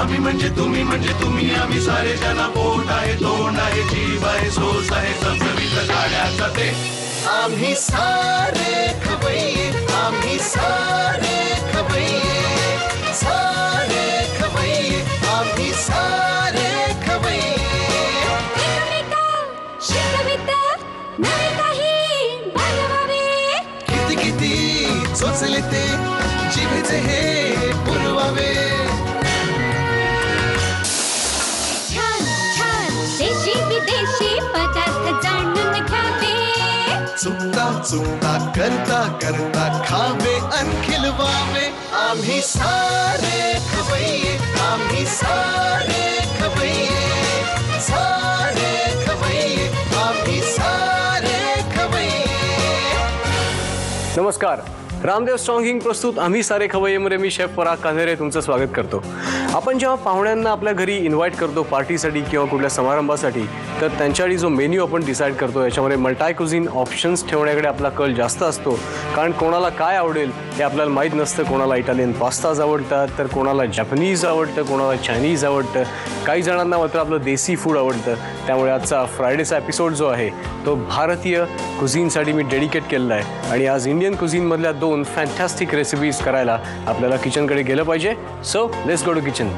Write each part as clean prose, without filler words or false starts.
आम्ही म्हणजे तुम्ही आम्ही सारे जना पोट आहे तोंड आहे जीव आहे सोस आहे चमचमीत गाण्याचा ते आम्ही सारे खवय्ये आम्ही सारे खवय्ये सारे खवय्ये आम्ही सारे खवय्ये शिकविता नवे काही बनवावे किती किती चोचले ते जिभेचे हे पुरवावे छान छान देशी विदेशी पदार्थ जाणून घ्यावे चुकता चुकता करता करता खावे अन खिलवावे आम्ही सारे खवय्ये आम्ही सारे खवय्ये सारे खवय्ये आम्ही सारे खवय्ये. नमस्कार. रामदेव स्ट्रॉंग प्रस्तुत आम्ही सारे खवय्येमध्ये मी शेफ पराग कांदेरे तुमचं स्वागत करतो. आपण जेव्हा पाहुण्यांना आपल्या घरी इन्व्हाइट करतो पार्टीसाठी किंवा कुठल्या समारंभासाठी तर त्यांच्यासाठी जो मेन्यू आपण डिसाईड करतो याच्यामध्ये मल्टी कुझिन ऑप्शन्स ठेवण्याकडे आपला कल जास्त असतो. कारण कोणाला काय आवडेल हे आपल्याला माहीत नसतं. कोणाला इटालियन पास्ताज आवडतात तर कोणाला जॅपनीज आवडतं, कोणाला चायनीज आवडतं, काही जणांना मात्र आपलं देसी फूड आवडतं. त्यामुळे आजचा फ्रायडेचा एपिसोड जो आहे तो भारतीय कुझिनसाठी मी डेडिकेट केलेला आहे आणि आज इंडियन कुझिनमधल्या 2 फॅन्टॅस्टिक रेसिपीज करायला आपल्याला किचनकडे गेलं पाहिजे. So let's go to kitchen.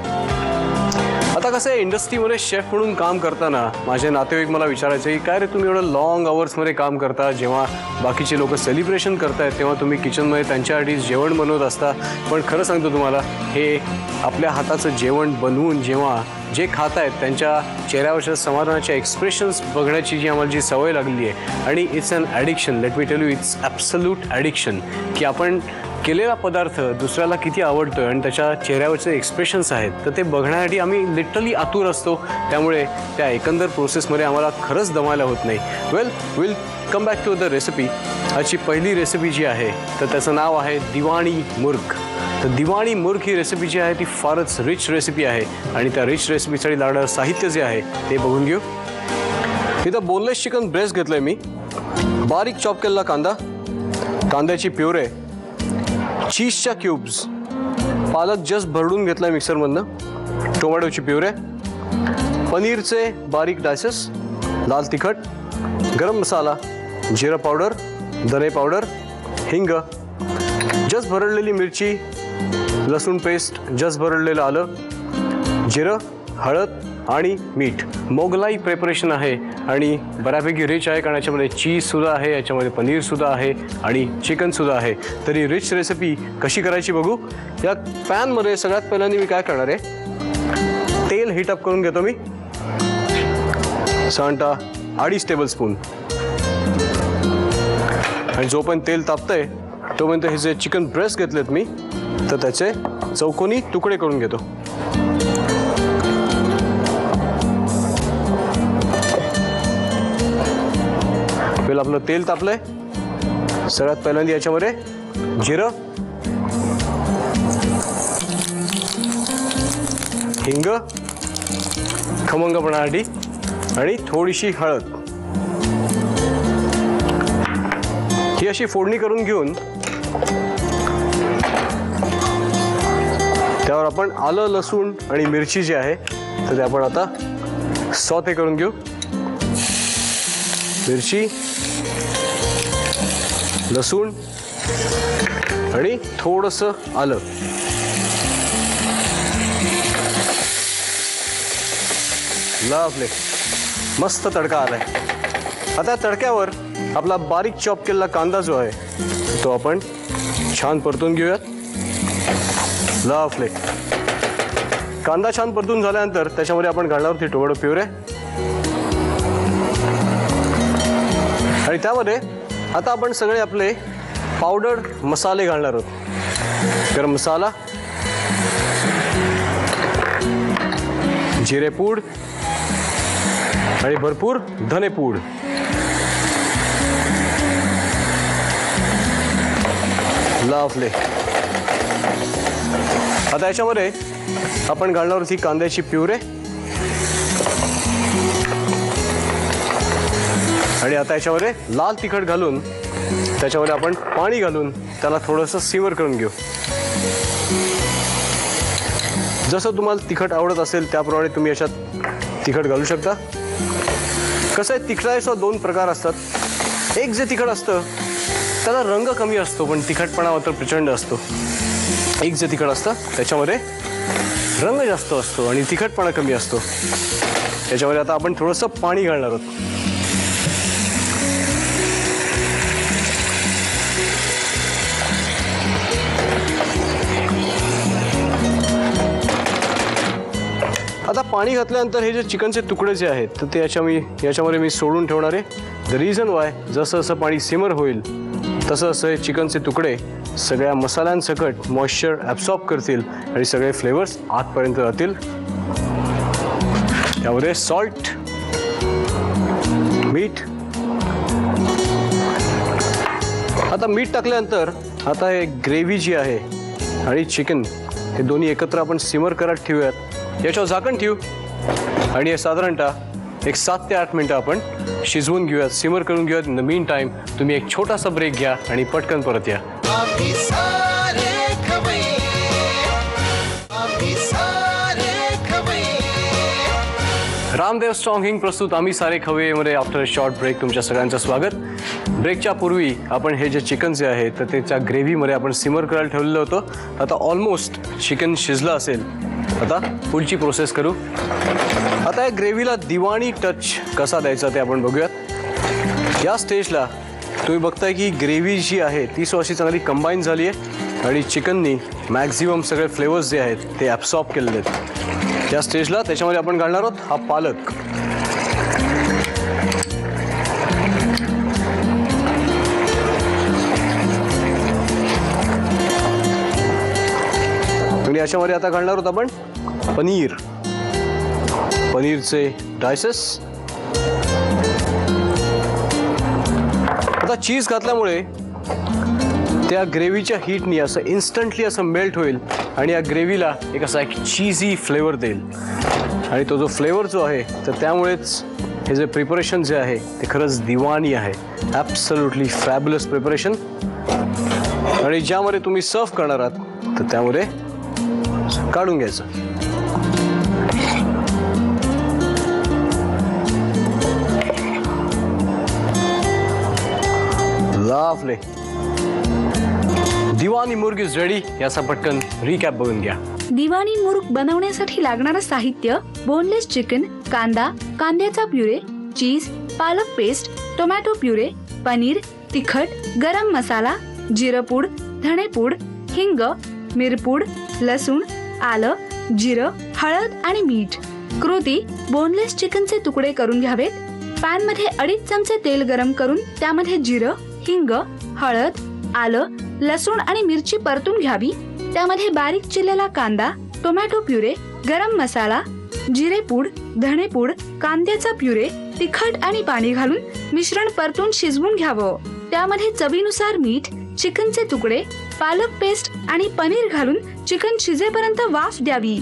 आता कसं आहे इंडस्ट्रीमध्ये शेफ म्हणून काम करताना माझे नातेवाईक मला विचारायचे की काय रे तुम्ही एवढं लॉंग आवर्समध्ये काम करता, जेव्हा बाकीचे लोक सेलिब्रेशन करतायत तेव्हा तुम्ही किचनमध्ये त्यांच्यासाठी जेवण बनवत असता. पण खरं सांगतो तुम्हाला हे आपल्या हाताचं जेवण बनवून जेव्हा जे खात आहेत त्यांच्या चेहऱ्यावरच्या समाधानाच्या एक्सप्रेशन्स बघण्याची जी आम्हाला जी सवय लागली आहे आणि it's an addiction. Let me tell you it's absolute addiction की आपण केलेला पदार्थ दुसऱ्याला किती आवडतोय आणि त्याच्या चेहऱ्यावरचे एक्सप्रेशन्स आहेत तर ते बघण्यासाठी आम्ही लिटरली आतुर असतो. त्यामुळे त्या एकंदर प्रोसेसमध्ये आम्हाला खरंच दमायला होत नाही. Will come back to the recipe. आजची पहिली रेसिपी जी आहे तर त्याचं नाव आहे दिवाणी मुर्ग. तर दिवाणी मुर्ग ही रेसिपी जी आहे ती फारच रिच रेसिपी आहे आणि त्या रिच रेसिपीसाठी लागणारं साहित्य जे आहे ते बघून घेऊ. इथं बोनलेस चिकन ब्रेस्ट घेतलं आहे मी, बारीक चॉप केलेला कांदा, कांद्याची प्युरे, चीजच्या क्यूब्स, पालक जस्ट भरडून घेतला आहे मिक्सरमधनं, टोमॅटोची प्युरे, पनीरचे बारीक डायसेस, लाल तिखट, गरम मसाला, जिरा पावडर, धने पावडर, हिंग, जस्ट भरडलेली मिरची, लसूण पेस्ट, जस्ट भरडलेलं आलं, जिरं, हळद आणि मीठ. मोगलाई प्रिपरेशन आहे आणि बऱ्यापैकी रिच आहे कारण याच्यामध्ये चीजसुद्धा आहे, याच्यामध्ये पनीरसुद्धा आहे आणि चिकनसुद्धा आहे. तरी रिच रेसिपी कशी करायची बघू. या पॅनमध्ये सगळ्यात पहिल्यांदा मी काय करणार आहे, तेल हीटअप करून घेतो मी साधारणतः 2.5 टेबलस्पून. आणि जोपर्यंत तेल तापतंय तोपर्यंत हे जे चिकन ब्रेस्ट घेतलेत मी तर त्याचे चौकोनी तुकडे करून घेतो. पहिलं आपलं तेल तापलंय. सगळ्यात पहिल्यांदा याच्यामध्ये जिरं, हिंग खमंगपणासाठी आणि थोडीशी हळद ही अशी फोडणी करून घेऊन त्यावर आपण आलं, लसूण आणि मिरची जी आहे तर ते आपण आता सॉते करून घेऊ. मिरची, लसूण आणि थोडंसं आलं. लवली, मस्त तडका आलाय. आता तडक्यावर आपला बारीक चॉप केलेला कांदा जो आहे तो आपण छान परतून घेऊयात. लवली. कांदा छान परतून झाल्यानंतर त्याच्यामध्ये आपण घालणार आहोत टोमॅटो प्युरे आणि त्यामध्ये आता आपण सगळे आपले पावडर मसाले घालणार आहोत. गरम मसाला, जिरेपूड आणि भरपूर धनेपूड. लवली. आता याच्यामध्ये आपण घालणार आहोत ही कांद्याची प्युरे आणि आता याच्यामध्ये लाल तिखट घालून त्याच्यामध्ये आपण पाणी घालून त्याला थोडंसं सिमर करून घेऊ. जसं तुम्हाला तिखट आवडत असेल त्याप्रमाणे तुम्ही याच्यात तिखट घालू शकता. कसं आहे, तिखटाचे 2 प्रकार असतात. एक जे तिखट असतं त्याला रंग कमी असतो पण तिखटपणा मात्र प्रचंड असतो. एक जे तिखट असतं त्याच्यामध्ये रंग जास्त असतो आणि तिखटपणा कमी असतो. त्याच्यामध्ये आता आपण थोडंसं पाणी घालणार आहोत. आता पाणी घातल्यानंतर हे जे चिकनचे तुकडे जे आहेत तर ते याच्यामध्ये मी सोडून ठेवणार आहे. द रिझन वाय, जसं जसं पाणी सिमर होईल तसं असं हे चिकनचे तुकडे सगळ्या मसाल्यांसकट मॉइश्चर ॲब्सॉर्ब करतील आणि सगळे फ्लेवर्स आतपर्यंत जातील. त्यामध्ये सॉल्ट, मीठ. आता मीठ टाकल्यानंतर आता हे ग्रेव्ही जी आहे आणि चिकन हे दोन्ही एकत्र आपण सिमर करत ठेवूयात. याच्यावर झाकण ठेवू आणि हे साधारणतः एक 7 ते 8 मिनटं आपण शिजवून घेऊयात, सिमर करून घेऊयात. इन द मीन टाईम तुम्ही एक छोटासा ब्रेक घ्या आणि पटकन परत या. रामदेव स्ट्रॉंग प्रस्तुत आम्ही सारे खवय्येमध्ये आफ्टर अ शॉर्ट ब्रेक तुमच्या सगळ्यांचं स्वागत. ब्रेकच्या पूर्वी आपण हे जे चिकन जे आहे तर त्याच्या ग्रेव्हीमध्ये आपण सिमर करायला ठेवलेलं होतं. आता ऑलमोस्ट चिकन शिजलं असेल. आता पुढची प्रोसेस करू. आता या ग्रेव्हीला दिवाणी टच कसा द्यायचा ते आपण बघूयात. या स्टेजला तुम्ही बघताय की ग्रेव्ही जी आहे ती अशी चांगली कंबाईन झाली आहे आणि चिकननी मॅक्झिमम सगळे फ्लेवर्स जे आहेत ते ॲब्सॉर्ब केलेले आहेत. या स्टेजला त्याच्यामध्ये आपण घालणार आहोत हा पालक. आणि याच्यामध्ये आता घालणार आहोत आपण पनीर, पनीरचे डायसेस. आता चीज घातल्यामुळे त्या ग्रेव्हीच्या हीटनी असं इन्स्टंटली असं मेल्ट होईल आणि या ग्रेव्हीला एक चीजी फ्लेवर देईल. आणि तो जो फ्लेवर जो आहे तर त्यामुळेच हे जे प्रिपरेशन जे आहे ते खरंच दिवाणी आहे. Absolutely fabulous preparation. आणि ज्यामध्ये तुम्ही सर्व करणार आहात तर त्यामध्ये काढून घ्यायचं. लवली. दिवाणी मुर्ग इज रेडी. याचा पटकन रिकॅप बघून घ्या. दिवाणी मुर्ग बनवण्यासाठी लागणारं साहित्य: बोनलेस चिकन, कांदा, कांद्याचा प्युरे, चीज, पालक पेस्ट, टोमॅटो प्युरे, पनीर, तिखट, गरम मसाला, जिरपूड, धणेपूड, हिंग, मिरपूड, लसूण, आलं, जिरं, हळद आणि मीठ. कृती: बोनलेस चिकनचे तुकडे करून घ्यावेत. पॅन मध्ये 2.5 चमचे तेल गरम करून त्यामध्ये जिरं, हिंग, हळद, आलं, लसूण आणि मिरची परतून घ्यावी. त्यामध्ये बारीक चिरलेला कांदा, टोमॅटो प्युरे, गरम मसाला, जिरेपूड, धणेपूड, कांद्याचा प्युरे, तिखट आणि पाणी घालून मिश्रण परतून शिजवून घ्यावं. त्यामध्ये चवीनुसार मीठ, चिकनचे तुकडे, पालक पेस्ट आणि पनीर घालून चिकन शिजेपर्यंत वाफ द्यावी.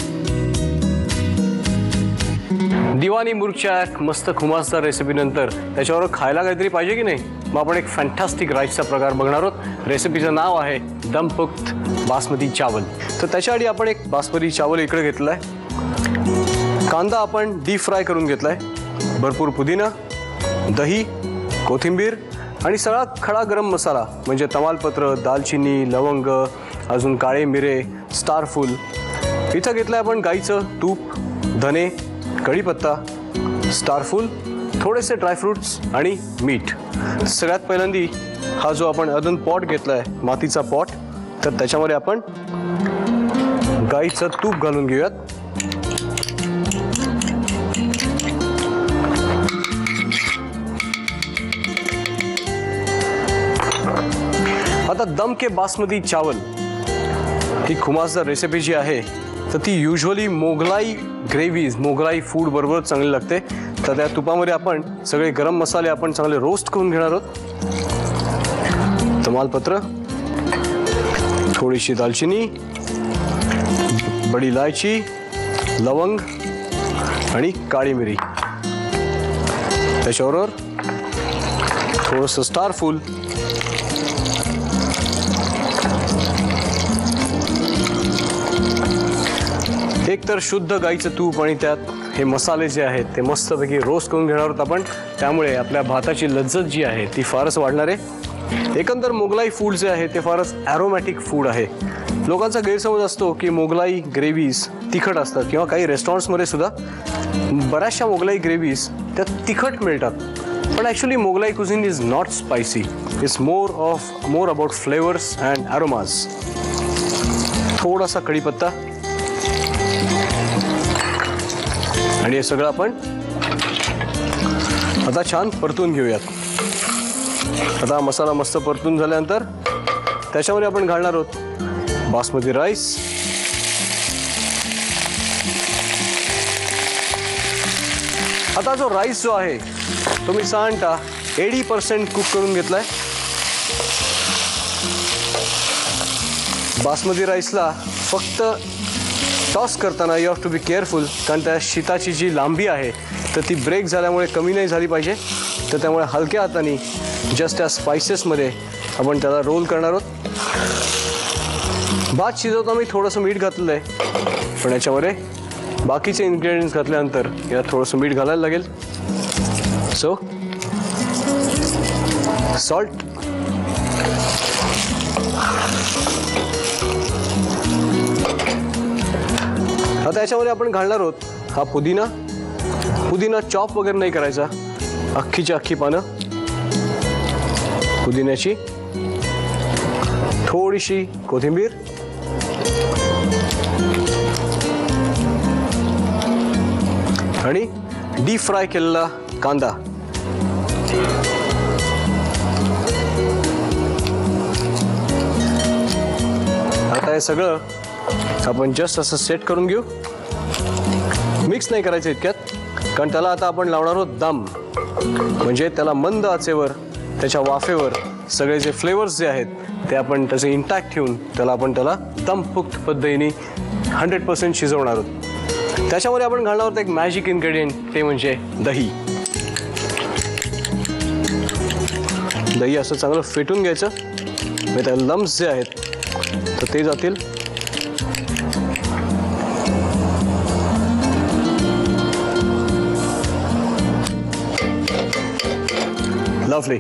दिवाणी मुर्गच्या मस्त खुमासदार रेसिपी नंतर त्याच्यावर खायला काहीतरी पाहिजे की नाही. मग आपण एक फॅन्टास्टिक राईसचा प्रकार बघणार आहोत. रेसिपीचं नाव आहे दमपुक्त बासमती चावल. तर त्याच्याआधी आपण एक बासमती चावल इकडे घेतलं आहे. कांदा आपण डीप फ्राय करून घेतला आहे. भरपूर पुदिना, दही, कोथिंबीर आणि सगळा खडा गरम मसाला म्हणजे तमालपत्र, दालचिनी, लवंग, अजून काळे मिरे, स्टारफूल. इथं घेतलं आहे आपण गाईचं तूप, धने, कढीपत्ता, स्टारफूल, थोडेसे ड्रायफ्रूट्स आणि मीठ. सगळ्यात पहिल्यांदी हा जो आपण अदन पॉट घेतला आहे, मातीचा पॉट, तर त्याच्यामध्ये आपण गाईचं तूप घालून घेऊयात. आता दम के बासमती चावल ही खुमासदार रेसिपी जी आहे तर ती usually Mughlai gravies, Mughlai food बरोबर चांगली लागते. तर त्या तुपामध्ये आपण सगळे गरम मसाले आपण चांगले रोस्ट करून घेणार आहोत. तमालपत्र, थोडीशी दालचिनी, बडी इलायची, लवंग आणि काळी मिरी. त्याच्याबरोबर थोडंसं स्टारफूल, एकतर शुद्ध गाईचं तूप आणि त्यात हे मसाले जे आहेत ते मस्तपैकी रोस्ट करून घेणार आहोत आपण. त्यामुळे आपल्या भाताची लज्जत जी आहे ती फारच वाढणार आहे. एकंदर मोगलाई फूड जे आहे ते फारच ॲरोमॅटिक फूड आहे. लोकांचा गैरसमज असतो की मोगलाई ग्रेव्हीज तिखट असतात किंवा काही रेस्टॉरंट्समध्ये सुद्धा बऱ्याचशा मोगलाई ग्रेव्हीज त्या तिखट मिळतात. पण actually Mughlai cuisine is not spicy. It's more about flavours and aromas. थोडासा कढीपत्ता आणि हे सगळं आपण आता छान परतून घेऊयात. आता मसाला मस्त परतून झाल्यानंतर त्याच्यामध्ये आपण घालणार आहोत बासमती राईस. आता जो राईस जो आहे तो मी साधारणतः 80% कुक करून घेतलाय. बासमती राईसला फक्त टॉस करताना you have to be careful, कारण त्या शीताची जी लांबी आहे तर ती ब्रेक झाल्यामुळे कमी नाही झाली पाहिजे. तर त्यामुळे हलक्या हाताने जस्ट त्या स्पायसेसमध्ये आपण त्याला रोल करणार आहोत. भात शिजवताना मी थोडंसं मीठ घातलेलं आहे, पण याच्यामध्ये बाकीचे इन्ग्रेडियंट्स घातल्यानंतर यात थोडंसं मीठ घालायला लागेल. सो सॉल्ट, आता याच्यामध्ये आपण घालणार आहोत हा पुदिना. पुदिना चॉप वगैरे नाही करायचा, अख्खीची अख्खी पानं पुदिन्याची, थोडीशी कोथिंबीर आणि डीप फ्राय केलेला कांदा. आता हे सगळं आपण जस्ट असं सेट करून घेऊ. मिक्स नाही करायचं इतक्यात, कारण त्याला आता आपण लावणार आहोत दम. म्हणजे त्याला मंद आचेवर त्याच्या वाफेवर सगळे जे फ्लेवर्स जे आहेत ते आपण त्याचे इंटॅक्ट ठेवून त्याला दमपुक्त पद्धतीने 100% शिजवणार आहोत. त्याच्यामध्ये आपण घालणार आहोत एक मॅजिक इन्ग्रेडियंट, ते म्हणजे दही. दही असं चांगलं फेटून घ्यायचं, म्हणजे त्या लम्स जे आहेत तर ते जातील. लवली.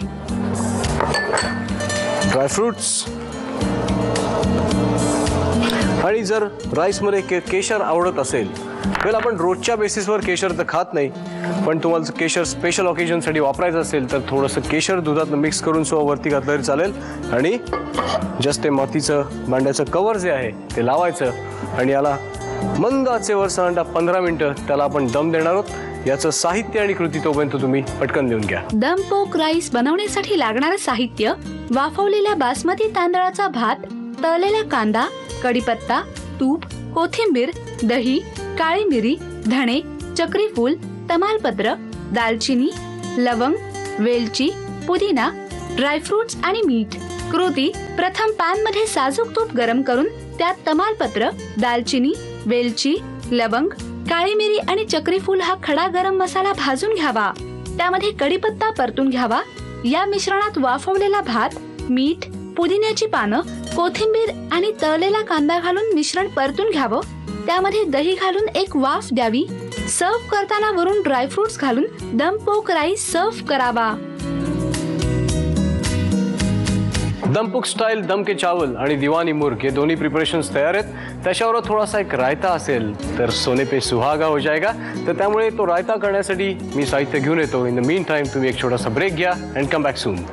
ड्रायफ्रुट्स, आणि जर राईसमध्ये केशर आवडत असेल, वेल आपण रोजच्या बेसिसवर केशर तर खात नाही, पण तुम्हाला केशर स्पेशल ऑकेजनसाठी वापरायचं असेल तर थोडंसं केशर दुधात मिक्स करून वरती घातलं तरी चालेल. आणि जस्ट ते मातीचं भांड्याचं कवर जे आहे ते लावायचं आणि याला मंद आचेवर साधारणतः 15 मिनिटं त्याला आपण दम देणार आहोत. याचं साहित्य आणि कृती तोपर्यंत तुम्ही पटकन लिहून घ्या. दम पोक राईस बनवण्यासाठी लागणारं साहित्य: वाफवलेल्या बासमती तांदळाचा भात, तळलेला कांदा, कढीपत्ता, तूप, कोथिंबीर, दही, काळी मिरी, धणे, चक्रीफूल, तमालपत्र, दालचिनी, लवंग, वेलची, पुदिना, ड्रायफ्रुट्स आणि मीठ. कृती: प्रथम पॅन मध्ये साजूक तूप गरम करून त्यात तमालपत्र, दालचिनी, वेलची, लवंग, काळी मिरी आणि चक्रीफूल हा खडा गरम मसाला भाजून घ्यावा. त्यामध्ये कढीपत्ता परतून घ्यावा. या मिश्रणात वाफवलेला भात, मीठ, पुदिन्याची पानं, कोथिंबीर आणि तळलेला कांदा घालून मिश्रण परतून घ्यावं. त्यामध्ये दही घालून एक वाफ द्यावी. सर्व्ह करताना वरून ड्रायफ्रुट्स घालून दम पोक राईस सर्व्ह करावा. दमपुक स्टाईल दम के चावल आणि दिवानी मुर्ग हे दोन्ही प्रिपरेशन्स तयार आहेत. त्याच्यावर थोडासा एक रायता असेल तर सोने पे सुहागा हो जाएगा. तर त्यामुळे तो रायता करण्यासाठी मी साहित्य घेऊन येतो. इन द मीन टाइम तुम्ही एक छोटासा ब्रेक घ्या and come back soon.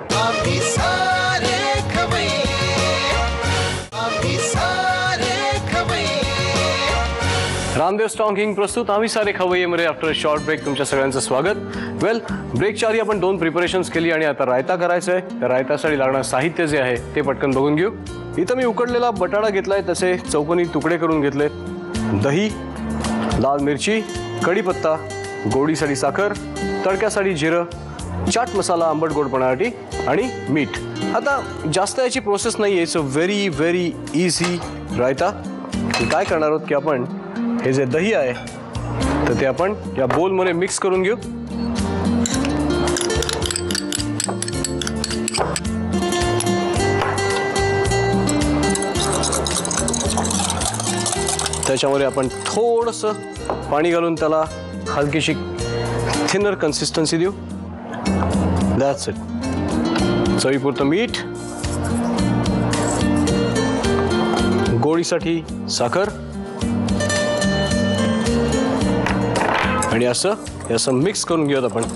Ramdev strong king प्रस्तुत आम्ही सारे खवय्येमध्ये आफ्टर शॉर्ट ब्रेक तुमच्या सगळ्यांचं स्वागत. वेल, ब्रेकच्या आधी आपण 2 प्रिपरेशन्स केली आणि आता रायता करायचं आहे. त्या रायतासाठी लागणारं साहित्य जे आहे ते पटकन बघून घेऊ. इथं मी उकडलेला बटाटा घेतलाय, तसे चौकोनी तुकडे करून घेतले. दही, लाल मिरची, कढीपत्ता, गोडीसाठी साखर, तडक्यासाठी जिरं, चाट मसाला आंबट गोडपणासाठी आणि मीठ. आता जास्त याची प्रोसेस नाही आहे. It's a very very easy raita. काय करणार आहोत की आपण हे जे दही आहे तर ते आपण या बोलमध्ये मिक्स करून घेऊ. त्याच्यामध्ये आपण थोडंसं पाणी घालून त्याला हलकीशी थिनर कन्सिस्टन्सी देऊ. That's it. चवीपुरतं मीठ, गोडीसाठी साखर आणि असं मिक्स करून घेऊयात आपण.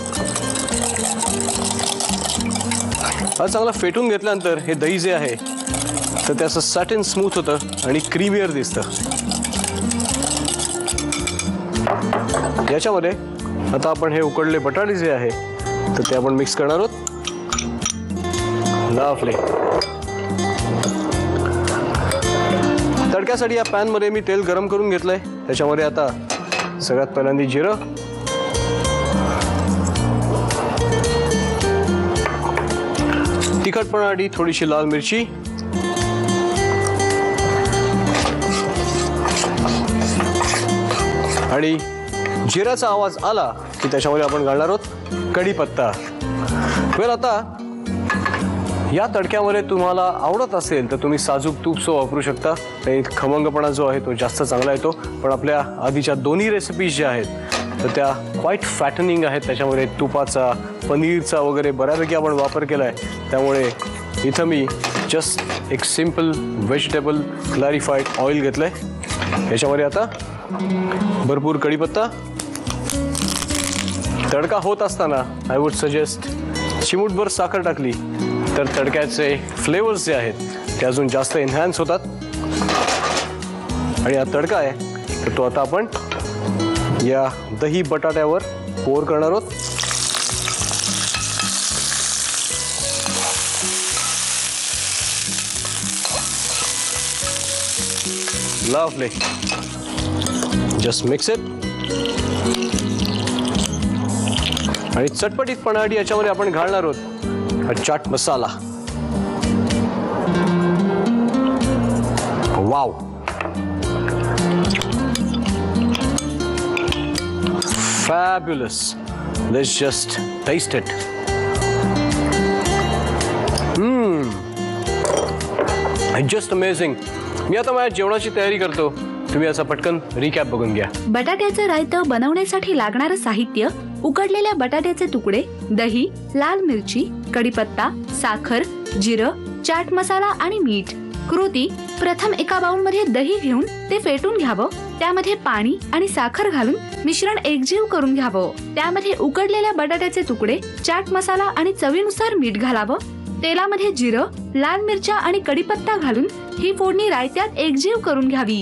हा चांगला फेटून घेतल्यानंतर हे दही जे आहे तर ते असं सॅटिन स्मूथ होतं आणि क्रीमियर दिसतं. याच्यामध्ये आता आपण हे उकडले बटाटे जे आहे तर ते आपण मिक्स करणार आहोत. लवली. तडक्यासाठी या पॅनमध्ये मी तेल गरम करून घेतलंय. त्याच्यामध्ये आता सगळ्यात पहिल्यांदा जिरं, तिखटपणासाठी थोडीशी लाल मिरची, आणि जिऱ्याचा आवाज आला की त्याच्यामध्ये आपण घालणार आहोत कढीपत्ता. वेल आता या तडक्यामध्ये तुम्हाला आवडत असेल तर तुम्ही साजूक तूप वापरू शकता. आणि खमंगपणा जो आहे तो जास्त चांगला येतो. पण आपल्या आधीच्या दोन्ही रेसिपीज ज्या आहेत तर त्या क्वाईट फॅटनिंग आहेत. त्याच्यामध्ये तुपाचा, पनीरचा वगैरे बऱ्यापैकी आपण वापर केला आहे. त्यामुळे इथं मी जस्ट एक सिम्पल व्हेजिटेबल क्लॅरिफाईड ऑइल घेतलं आहे. याच्यामध्ये आता भरपूर कढीपत्ता. तडका होत असताना आय वुड सजेस्ट चिमूटभर साखर टाकली तर तडक्याचे फ्लेवर्स जे आहेत ते अजून जास्त एन्हान्स होतात. आणि हा तडका आहे तर तो आता आपण या दही बटाट्यावर पोर करणार आहोत. लवली. Just mix it. आणि चटपटीतपणासाठी याच्यामध्ये आपण घालणार आहोत हा chaat masala. Wow. Fabulous. Let's just taste it. Just amazing. मी आता माझ्या जेवणाची तयारी करतो. तुम्ही याचा पटकन रिकॅप बघून घ्या. बटाट्याचं रायतं बनवण्यासाठी लागणारं साहित्य: उकडलेल्या बटाट्याचे तुकडे, दही, लाल मिरची, कढीपत्ता, साखर, जिरं, चाट मसाला आणि मीठ. कृती: प्रथम एका बाउलमध्ये दही घेऊन ते फेटून घ्यावं. त्यामध्ये पाणी आणि साखर घालून मिश्रण एकजीव करून घ्यावं. त्यामध्ये उकडलेल्या बटाट्याचे तुकडे, चाट मसाला आणि चवीनुसार मीठ घालावं. तेलामध्ये जिरं, लाल मिरच्या आणि कढीपत्ता घालून ही फोडणी रायत्यात एकजीव करून घ्यावी.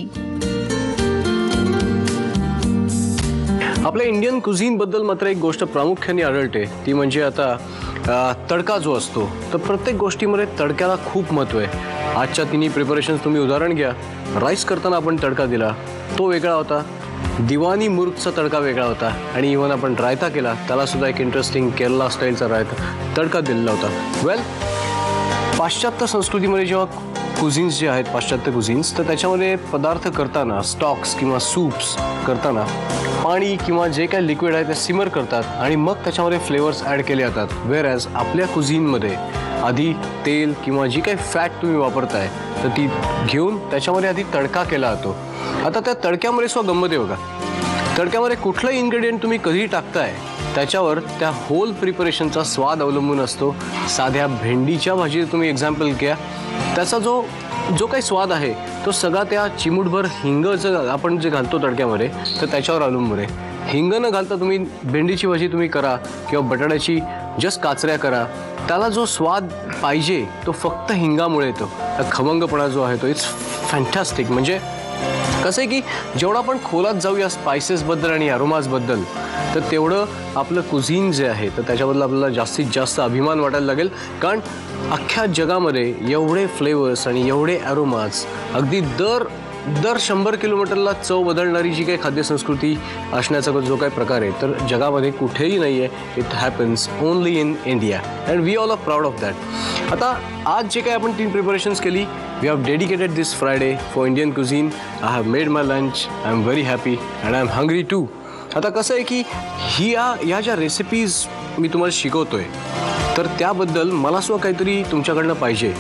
आपल्या इंडियन कुझीन बद्दल मात्र एक गोष्ट प्रामुख्याने आढळते ती म्हणजे आता तडका जो असतो तर प्रत्येक गोष्टीमध्ये तडक्याला खूप महत्त्व आहे. आजच्या तिन्ही प्रिपरेशन्स तुम्ही उदाहरण घ्या. राईस करताना आपण तडका दिला तो वेगळा होता. दिवानी मुर्गचा तडका वेगळा होता. आणि इव्हन आपण रायता केला त्याला सुद्धा एक इंटरेस्टिंग केरला स्टाईलचा रायता तडका दिलेला होता. वेल, पाश्चात्य संस्कृतीमध्ये जेव्हा कुझिन्स जे आहेत पाश्चात्य कुझिन्स तर त्याच्यामध्ये पदार्थ करताना स्टॉक्स किंवा सूप्स करताना पाणी किंवा जे काही लिक्विड आहे ते सिमर करतात आणि मग त्याच्यामध्ये फ्लेवर्स ॲड केले जातात. वेअरॲज आपल्या कुझिनमध्ये आधी तेल किंवा जी काही फॅट तुम्ही वापरताय तर ती घेऊन त्याच्यामध्ये आधी तडका केला जातो. आता त्या तडक्यामध्ये सुद्धा गंमत आहे बघा. तडक्यामध्ये कुठलंही इन्ग्रेडियंट तुम्ही कधी टाकताय त्याच्यावर त्या होल प्रिपरेशनचा स्वाद अवलंबून असतो. साध्या भेंडीच्या भाजीत तुम्ही एक्झाम्पल घ्या, त्याचा जो काही स्वाद आहे तो सगळा त्या चिमूटभर हिंगचं आपण जे घालतो तडक्यामध्ये तर त्याच्यावर अवलंबून आहे. हिंग न घालता तुम्ही भेंडीची भाजी तुम्ही करा किंवा बटाट्याची जस्ट काचऱ्या करा, त्याला जो स्वाद पाहिजे तो फक्त हिंगामुळे येतो. खमंगपणा जो आहे तो इट्स फॅन्टॅस्टिक. म्हणजे कसं आहे की जेवढं आपण खोलात जाऊया स्पायसेसबद्दल आणि अरोमाजबद्दल तर तेवढं आपलं कुझीन जे आहे तर त्याच्याबद्दल आपल्याला जास्तीत जास्त अभिमान वाटायला लागेल. कारण अख्ख्या जगामध्ये एवढे फ्लेवर्स आणि एवढे अरोमाज अगदी दर 100 किलोमीटरला चव बदलणारी जी काही खाद्यसंस्कृती असण्याचा जो काही प्रकार आहे तर जगामध्ये कुठेही नाही आहे. It happens only in India and we all are proud of that. आता आज जे काही आपण 3 प्रिपरेशन्स केली, we have dedicated this Friday for Indian cuisine. I have made my lunch. I am very happy and I am hungry too. आता कसं आहे की ह्या ज्या रेसिपीज मी तुम्हाला शिकवतोय तर त्याबद्दल मला सुद्धा काहीतरी तुमच्याकडनं पाहिजे.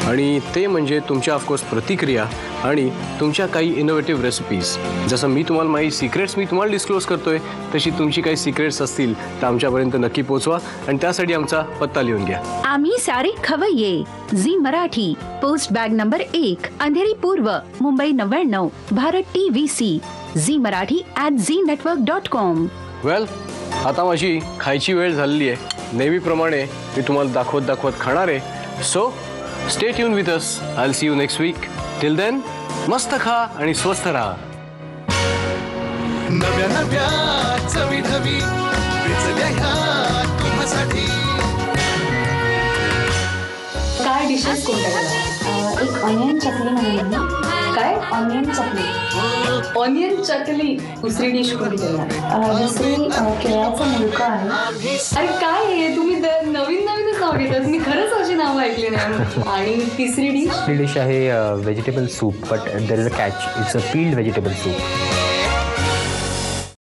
आणि ते म्हणजे तुमच्या ऑफकोर्स प्रतिक्रिया आणि तुमच्या काही इनोव्हेटिव्ह रेसिपीज. जसं मी तुम्हाला माझी सिक्रेट्स मी तुम्हाला डिस्क्लोज करतोय, तशी तुमची काही सिक्रेट्स असतील तर आमच्यापर्यंत नक्की पोहोचवा आणि त्यासाठी आमचा पत्ता लिहून घ्या. Aamhi Saare Khavayye, Zee Marathi, post bag number 1, Andheri पूर्व, Mumbai 99, Bharat TVC, Zee Marathi @ZeeNetwork.com. Well, आता माझी खायची वेळ झालेली आहे. नेहमीप्रमाणे मी तुम्हाला दाखवत खाणार आहे. So stay tuned with us. I will see you next week. Till then मस्त खा आणि स्वस्थ राहा. नव्या नव्या चवी ढवी वेचल्या ह्या तुम्हासाठी. काय डिशेस कोणत्या? एक ऑनियन चकली म्हणून ना. काय? ऑनियन चकली. ऑनियन चकली. दुसरी डिश कोणती करणार? दुसरी केळ्याचा मुलगा आहे. अरे काय आहे, तुम्ही नवीन नवीनच नाव घेतात. मी खरंच अशी नावं ऐकली नाही. आणि तिसरी डिश? डिश आहे vegetable soup, but there is a catch. It's a peeled vegetable soup.